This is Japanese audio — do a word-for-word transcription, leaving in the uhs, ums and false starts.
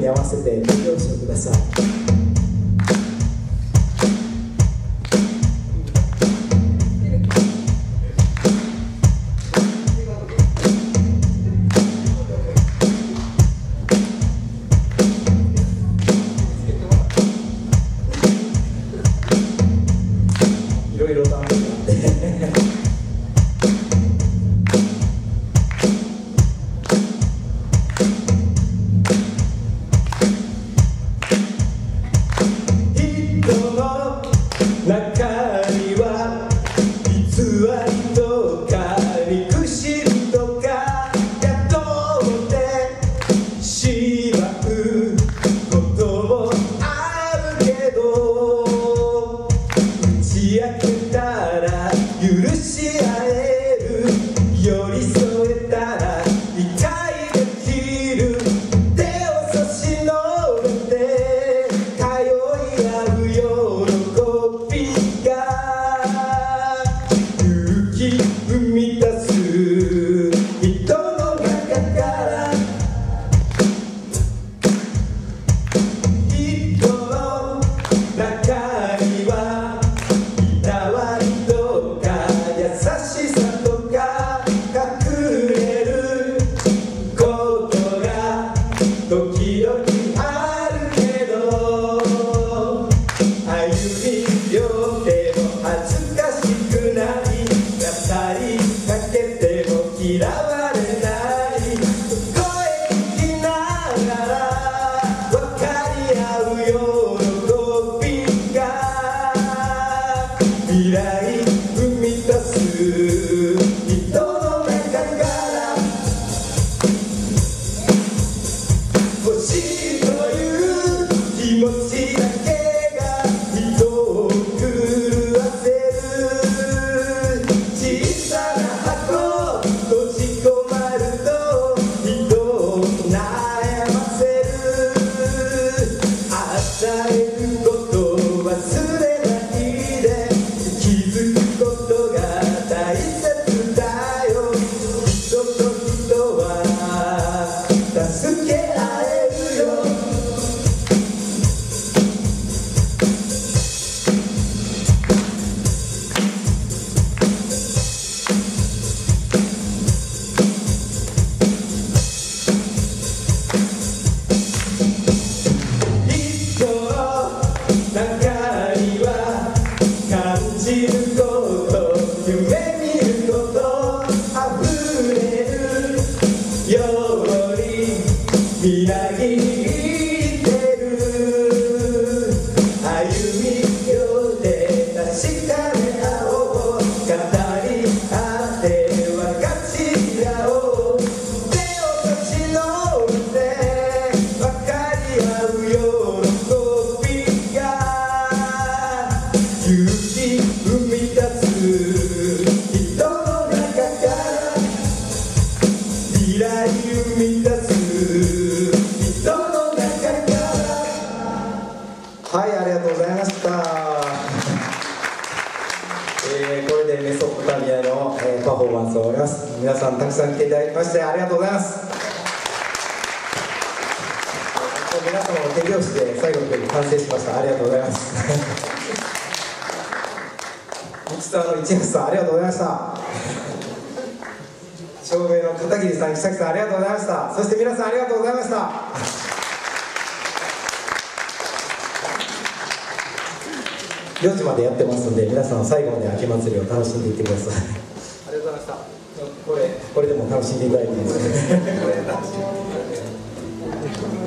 に合わせて手拍子をください。いろいろとあるんで皆さんたくさん来ていただきましてありがとうございます。皆様の手拍子で最後の曲完成しました。ありがとうございます。ミキサーの一橋さんありがとうございました。照明の片桐さん、木崎さんありがとうございました。そして皆さんありがとうございました。よじまでやってますので皆さん最後まで秋祭りを楽しんでいってください。 ありがとうございました。 これ、これでも楽しんでいただいていいですか。